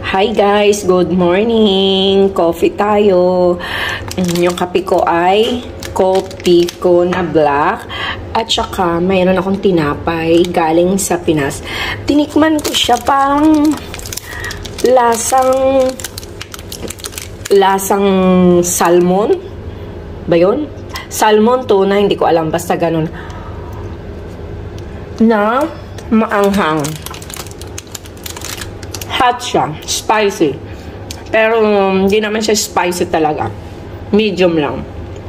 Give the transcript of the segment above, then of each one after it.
Hi guys, good morning. Coffee tayo. Yung kape ko ay coffee ko na black. At saka mayroon akong tinapay galing sa Pinas. Tinikman ko siya parang lasang salmon. Ba yun? Salmon tuna, hindi ko alam. Basta ganun. Na maanghang. Hot siya. Spicy. Pero hindi naman siya spicy talaga. Medium lang.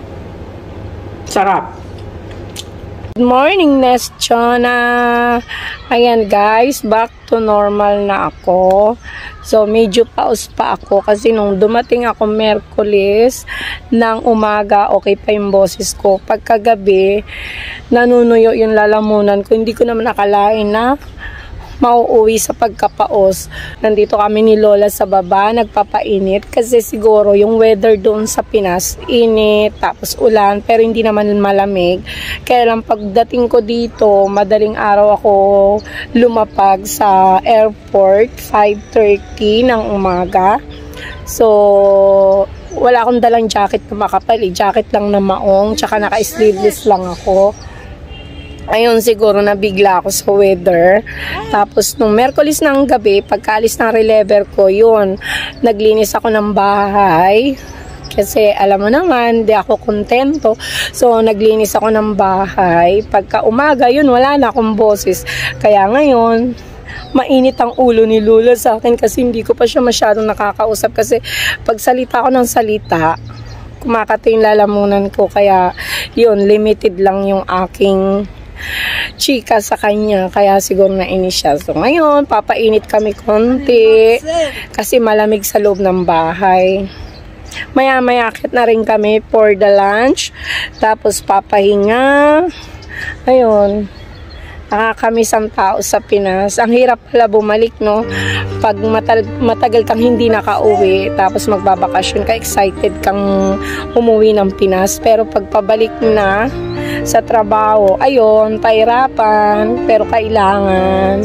Sarap. Good morning, Nestchona. Ayan guys, back to normal na ako. So, medyo paus pa ako kasi nung dumating ako Merkulis ng umaga, okay pa yung boses ko. Pagkagabi, nanunuyo yung lalamunan ko. Hindi ko naman nakalain na mauuwi sa pagkapaos. Nandito kami ni Lola sa baba, nagpapainit kasi siguro yung weather doon sa Pinas, init, tapos ulan, pero hindi naman malamig. Kaya lang pagdating ko dito, madaling araw ako lumapag sa airport, 5:30 ng umaga. So, wala akong dalang jacket na makapal, jacket lang na maong, tsaka naka-sleeveless lang ako. Ayun, siguro nabigla ako sa weather. Tapos, nung Merkulis ng gabi, pagkaalis ng relever ko, yun, naglinis ako ng bahay. Kasi, alam mo naman, di ako kontento. So, naglinis ako ng bahay. Pagka umaga, yun, wala na akong boses. Kaya ngayon, mainit ang ulo ni Lula sa akin kasi hindi ko pa siya masyadong nakakausap. Kasi, pag salita ako ng salita, kumakati yung lalamunan ko. Kaya, yun, limited lang yung aking chika sa kanya, kaya siguro nainis siya. So ngayon, papainit kami konti kasi malamig sa loob ng bahay. Maya-maya akit na rin kami for the lunch. Tapos papahinga. Ayun. Nakakamisang tao sa Pinas. Ang hirap pala bumalik, no? Pag matagal kang hindi nakauwi, tapos magbabakasyon ka, excited kang umuwi ng Pinas. Pero pag pabalik na sa trabaho, ayun, pahirapan, pero kailangan.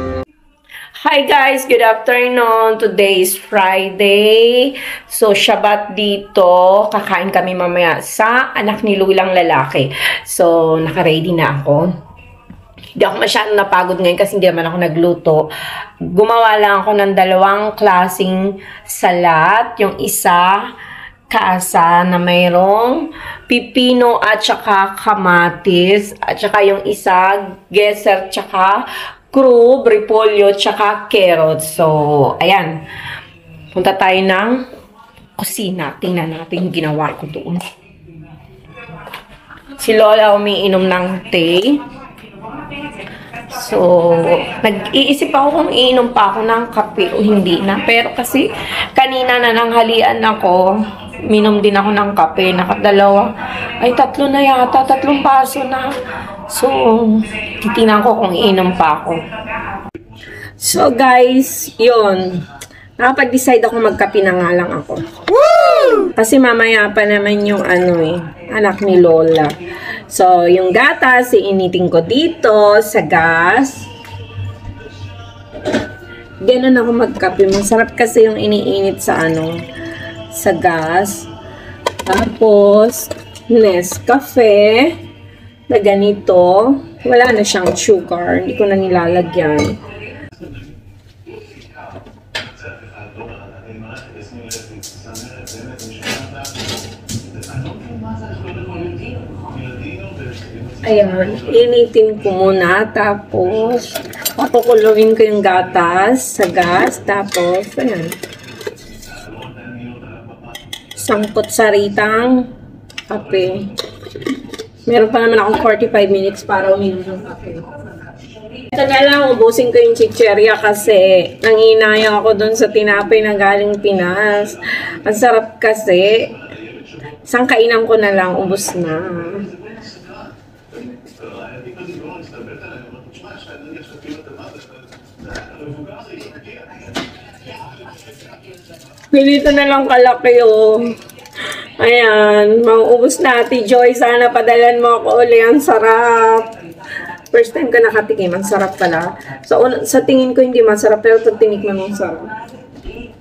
Hi guys, good afternoon. Today is Friday. So, Shabbat dito. Kakain kami mamaya sa anak ni Lulang lalaki. So, naka-ready na ako. Hindi ako masyadong napagod ngayon kasi hindi naman ako nagluto. Gumawa lang ako ng dalawang klaseng salat. Yung isa, kasa na mayroong pipino at saka kamatis. At saka yung isa, geser, tsaka krub, repolyo, tsaka carrots. So, ayan. Punta tayo ng kusina. Tingnan natin yung ginawa ko doon. Si Lola umiinom ng tea. So, nag-iisip ako kung iinom pa ako ng kape o hindi na. Pero kasi, kanina na nanghalian ako, minom din ako ng kape, nakadalawa. Ay, 3 na yata, 3 baso na. So, titingnan ko kung iinom pa ako. So, guys, yun. Nakapag-decide ako magkape na nga lang ako. Woo! Kasi mamaya pa naman yung anak ni Lola. So, yung gatas, iinitin ko dito sa gas. Ganun ako magkape. Masarap kasi yung iniinit sa sa gas. Tapos, Nescafe na ganito. Wala na siyang sugar. Hindi ko na nilalagyan. Ayan, initin ko muna, tapos pakukulawin ko yung gatas sa gas, tapos ayan, sangkot saritang kape. Meron pa naman akong 45 minutes para uminom ng kape. Ito na lang, ubusin ko yung chicheria kasi nanginayang ako dun sa tinapay na galing Pinas. Ang sarap kasi. Isang kainan ko na lang, ubos na. Pinito na lang kalaki, oh. Ayan, mauubos na, Ate Joy. Sana padalan mo ako uli. Ang sarap. First time ka nakatikim, ang sarap pala. So, sa tingin ko hindi masarap, pero pag tinikman mo, sarap.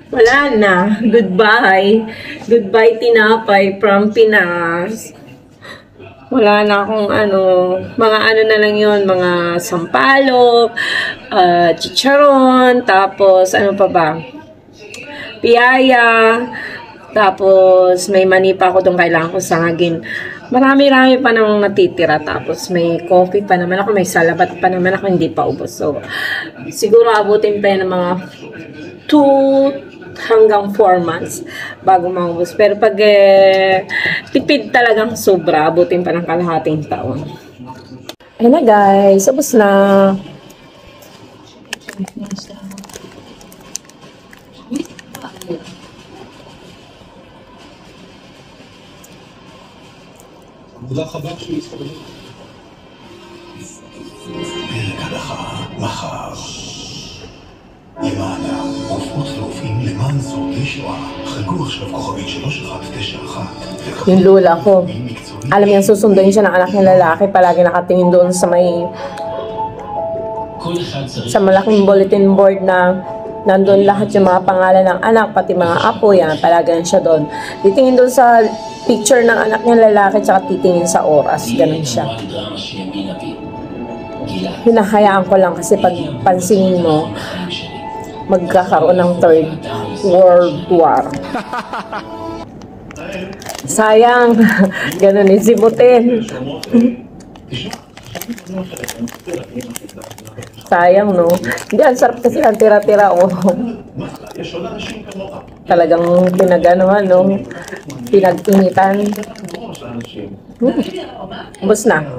Wala na. Goodbye. Goodbye, tinapay from Pinas. Wala na akong mga na lang yun, mga sampalok, chicharon, tapos ano pa ba? Piyaya, tapos may mani pa ako doon, kailangan ko sangagin. Marami-rami pa namang natitira, tapos may coffee pa naman ako, may salabat pa naman ako, hindi pa ubos. So, siguro abutin pa yun ng mga 2 hanggang 4 months bago maubos. Pero pag tipid talagang sobra, abutin pa ng kalahating taon. Ayun na guys, ubos na. למענה, רופאות ורופאים למען שורדי שואה חגגו עכשיו כוכבית 3191. Yung lola ko, alam niya susunduin siya ng anak ng lalaki, palagi nakatingin doon sa malaking bulletin board na nandun lahat yung mga pangalan ng anak, pati mga apo yan, palagi siya doon. Titingin doon sa picture ng anak niya lalaki, tsaka titingin sa oras, ganun siya. Hinahayaan ko lang kasi pag pansinin mo, magkakaroon ng Third World War. Sayang, ganun isimutin. Sayang, no? Hindi, ang sarap kasi ang tira-tira, oh. Talagang pinag-anuhan, no? Pinag-initan. Ubus na.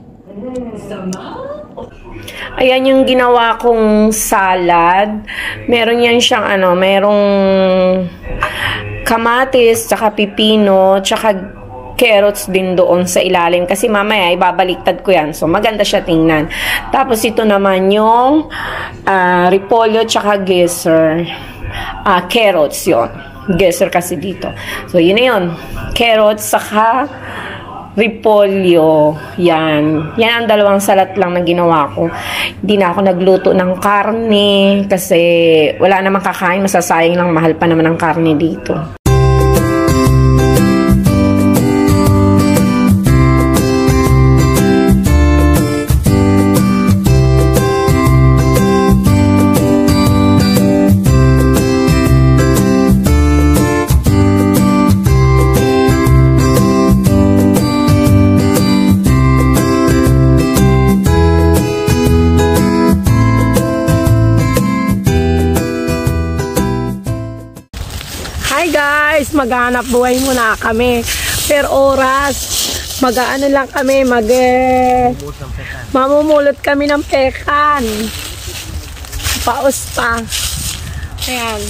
Ayan yung ginawa kong salad. Meron yan siyang merong kamatis, tsaka pipino, tsaka carrots din doon sa ilalim. Kasi mamaya ibabaliktad ko yan. So maganda siya tingnan. Tapos ito naman yung repolyo tsaka geyser. Carrots yon. Geyser kasi dito. So yun na yun. Carrots tsaka repolyo. Yan. Yan ang dalawang salat lang na ginawa ko. Hindi na ako nagluto ng karne kasi wala namang kakain. Masasayang lang. Mahal pa naman ang karne dito. Hi guys, maghanap buhay muna kami. Per oras, mag-aano lang kami, mamumulot kami ng pekan. Paus pa. Ayan.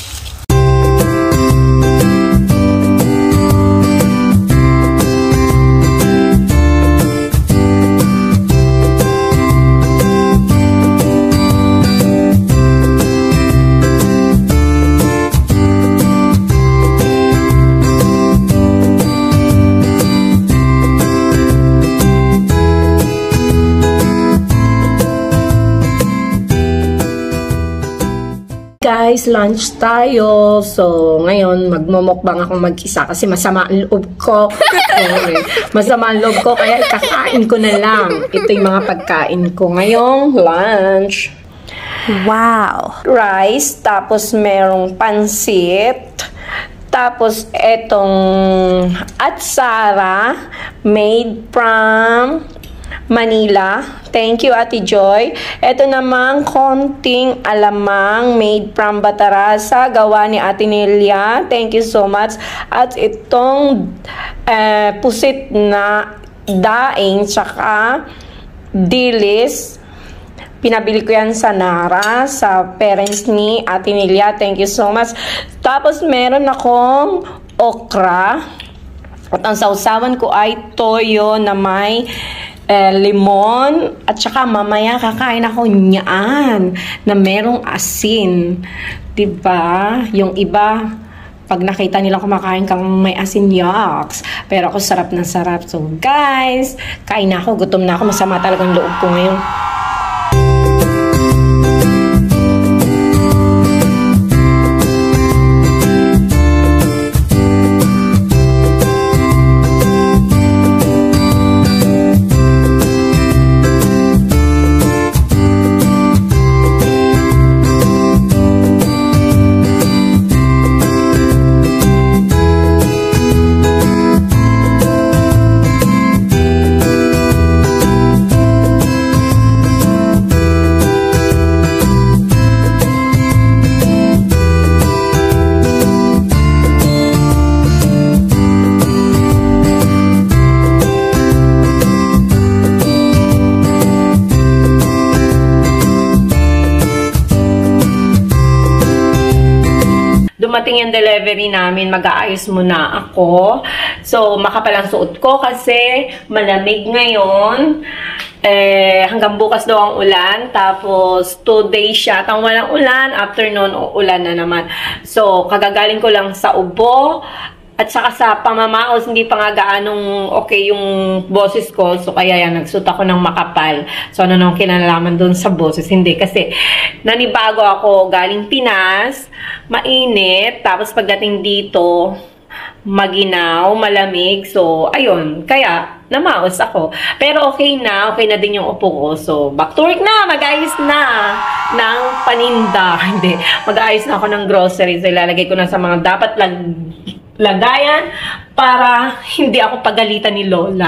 Guys, lunch tayo. So, ngayon, magmumukbang ako mag-isa kasi masama ang loob ko. Masama ang loob ko, kaya kakain ko na lang. Ito yung mga pagkain ko ngayong lunch. Wow! Rice, tapos merong pansit, tapos etong atsara made from Manila. Thank you, Ate Joy. Ito namang konting alamang made from Batarasa, gawa ni Ate Nelia. Thank you so much. At itong pusit na daing tsaka dilis. Pinabili ko yan sa Nara, sa parents ni Ate Nelia. Thank you so much. Tapos meron akong okra. At ang sausawan ko ay toyo na may limon, at saka mamaya kakain ako niyaan na merong asin. Diba? Yung iba, pag nakita nila kumakain kang may asin, yucks. Pero ako sarap na sarap. So guys, kain na ako. Gutom na ako. Masama talagang loob ko ngayon. dumating yung delivery namin, mag-aayos muna ako. So, makapalang suot ko kasi malamig ngayon. Hanggang bukas daw ang ulan. Tapos, 2 days siya. Tang walang ulan. After noon, ulan na naman. So, kagagaling ko lang sa ubo. At saka sa pamamaos, hindi pa nga gaanong okay yung boses ko. So, kaya yan, nagsuot ako ng makapal. So, ano nang kinalaman doon sa boses? Hindi. Kasi, nanibago ako galing Pinas. Mainit. Tapos, pagdating dito, maginaw, malamig. So, ayun. Kaya, namaos ako. Pero okay na din yung upo ko. So, back to work na. Mag-ayos na ng paninda. Hindi. Mag-ayos na ako ng groceries. Ilalagay ko na sa mga dapat lagayan para hindi ako pagalitan ni Lola.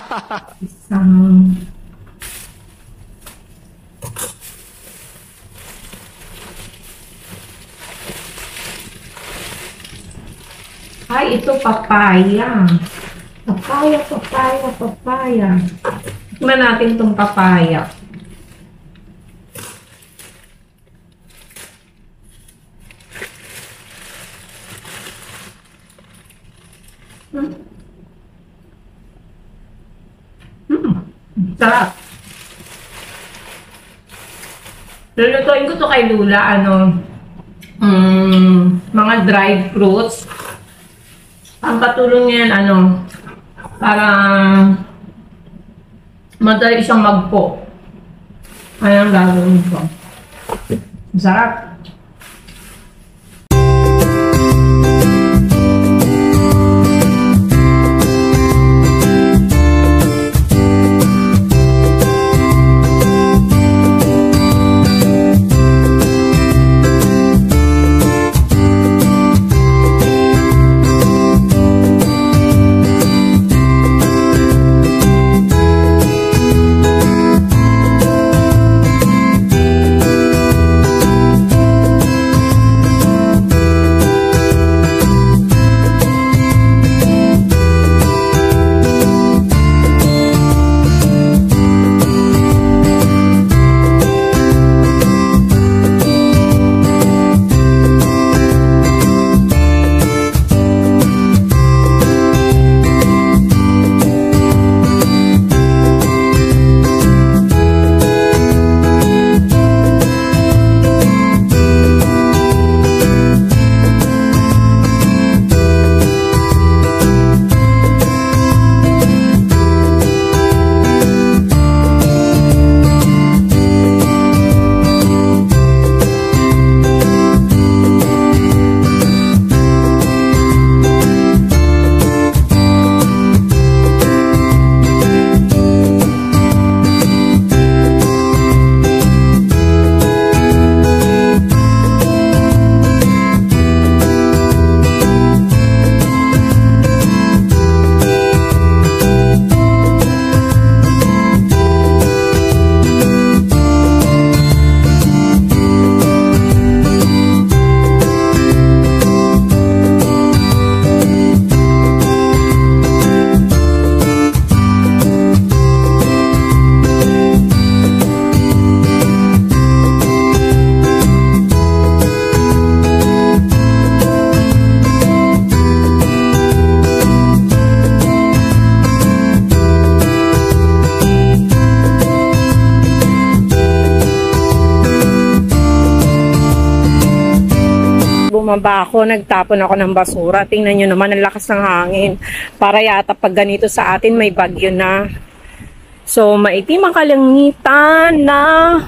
Ay, ito papaya. Papaya. Tignan natin itong papaya. Sarap. Lulutuin ko to kay Lula, mga dried fruits. Ang patulong niyan, para madali siyang magpo. Ayan ang gagawin ko. Sarap. bumaba ako, nagtapon ako ng basura. Tingnan nyo naman, ang lakas ng hangin. Para yata pag ganito sa atin, may bagyo na. So, maitim ang kalangitan na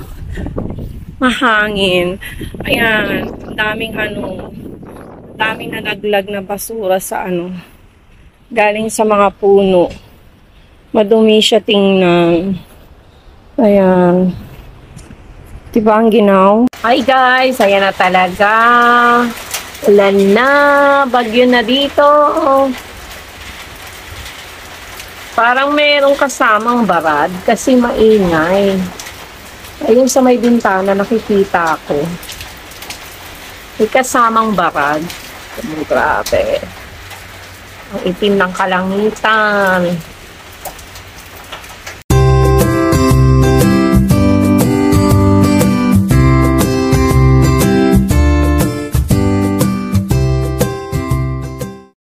mahangin. Ayan, daming nalaglag na basura sa galing sa mga puno. Madumi siya tingnan. Ayan. Diba ang ginaw? Hi guys, ayan na talaga. Ulan na, bagyo na dito. Parang merong kasamang barad kasi maingay. Ayun sa may bintana nakikita ko. May kasamang barad. Grabe. Ang itim ng kalangitan.